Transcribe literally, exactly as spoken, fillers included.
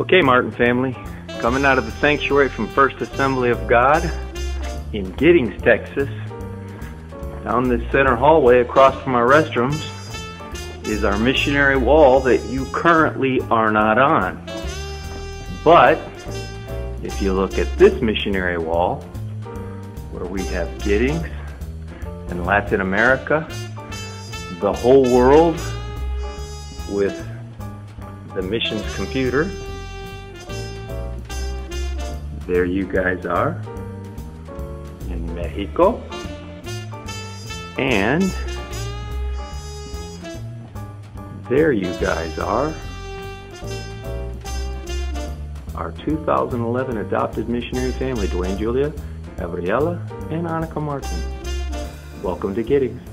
Okay, Martin family, coming out of the sanctuary from First Assembly of God in Giddings, Texas. Down this center hallway across from our restrooms is our missionary wall that you currently are not on. But if you look at this missionary wall, where we have Giddings and Latin America, the whole world with the missions computer, there you guys are in Mexico, and there you guys are, our two thousand eleven adopted missionary family, Dwayne, Julia, Gabriela, and Annika Martin. Welcome to Giddings.